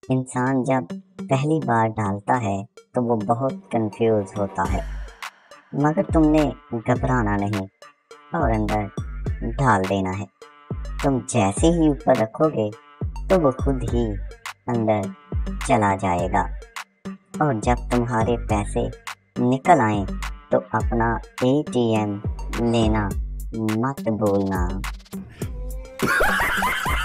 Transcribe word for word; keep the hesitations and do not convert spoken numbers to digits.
इंसान जब पहली बार डालता है तो वो बहुत कंफ्यूज होता है, मगर तुमने घबराना नहीं और अंदर डाल देना है। तुम जैसे ही ऊपर रखोगे तो वो खुद ही अंदर चला जाएगा। और जब तुम्हारे पैसे निकल आए तो अपना ए टी एम लेना मत भूलना।